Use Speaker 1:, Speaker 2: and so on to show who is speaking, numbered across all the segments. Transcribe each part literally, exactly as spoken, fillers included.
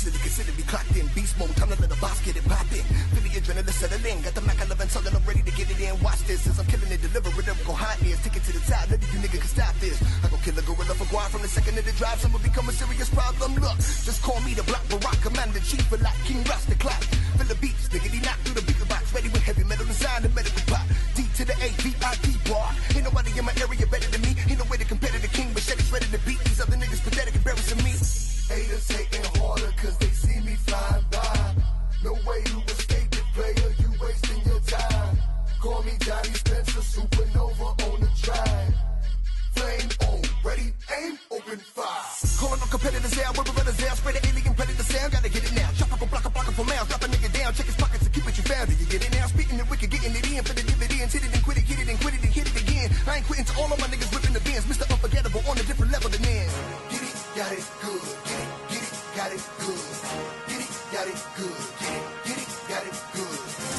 Speaker 1: Officially considered me clocked in. Beast mode, time to let the boss get it poppin'. Feel the adrenaline settle in. Got the Mac eleven tugging, I'm ready to get it in. Watch this, as I'm killing it, deliver it, never go hotness. Take it to the top, none of you niggas can stop this. I go kill a gorilla for guard from the second of the drive. Some will become a serious problem. Look, just call me the Black Barack, Commander Chief, for like King Ross the clock. Feel the beats, nigga, he knock through the beaker box. Ready with heavy metal design and medical pop. D to the A, V I D bar. Ain't nobody in my area better than me. Ain't no way to compare to the king, but Shetty's ready to beat these other niggas pathetic, embarrassing me.
Speaker 2: Haters hating harder cause they see me flying by. No way you escape it, player, you wasting your time. Call me Johnny Spencer, supernova on the drive. Flame on, ready, aim, open fire.
Speaker 1: Calling on competitors out, where brothers out. Spray the alien predator sound, gotta get it now. Chop up a block, a block for miles. Drop a nigga down, check his pockets and keep what you found. Do you get it now? Speaking the wicked, getting it in for the dividends. Hit it and quit it, hit it and quit it and hit it again. I ain't quitting to all of my niggas ripping the bins. Mister Unforgettable on a different level than then.
Speaker 2: Get it, got it, good. Get it, get it, got it, good. Get it, got it, good. Get it, get it, got it, good.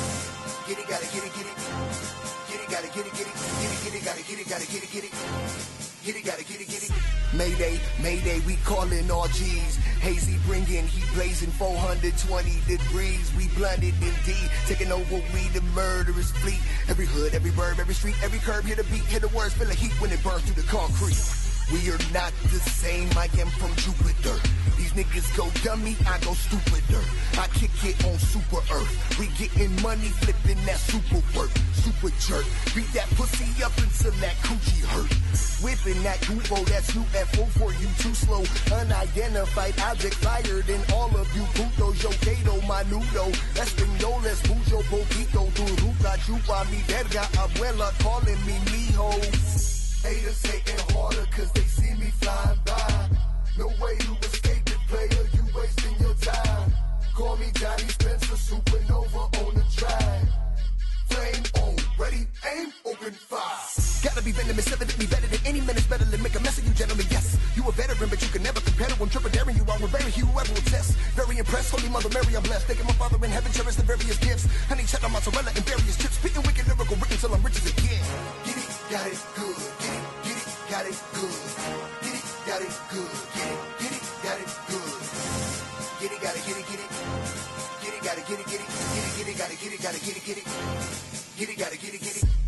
Speaker 2: Get it, got it, get it, get it. Get it, got it, get it, get it. Get it, get it, got it, get it, got it, get it, get it. Get it, got it, get it, get it.
Speaker 1: Mayday, Mayday, we callin' all G's. Hazy bringin', heat blazing four hundred twenty degrees. We blunted indeed, taking over we the murderous fleet. Every hood, every burb, every street, every curb, hit a beat, hit the words, feel the heat when it burns through the concrete. We are not the same, I am from Jupiter. These niggas go dummy, I go stupider. I kick it on super earth. We getting money, flipping that super work. Super jerk, beat that pussy up until that coochie hurt. Whipping that Goobo, that's U F O for you, too slow. Unidentified object fired in all of you putos. Yo, Kato, Manudo, Españoles, mucho poquito. Tu ruta, chupa mi verga, abuela calling me mijo.
Speaker 2: Haters hating harder cause they see me flying by. No way you escape it, player, you wasting your time. Call me Johnny Spencer, supernova on the drive. Flame on, ready, aim, open fire.
Speaker 1: Gotta be venomous, evidently better than any menace, better than make a mess of you, gentlemen. Yes, you a veteran, but you can never compare to him. Triple daring you, I will bury you, whoever will test. Very impressed, Holy Mother Mary, I'm blessed. Thanking my Father in heaven, cherish the various gifts. Honey, cheddar, mozzarella, and various chips. Spitting wicked lyrical written till I'm rich as a kid.
Speaker 2: Get it, got it, good. Get it, get it, got it, good. Get it, got it, good. Get it, get it, got it, good. Get it, got it, get it, get it. Get it, got it, get it, get it. Get it, get it, got it, get it, got it, get it, get it. Get it, got it, get it, get it.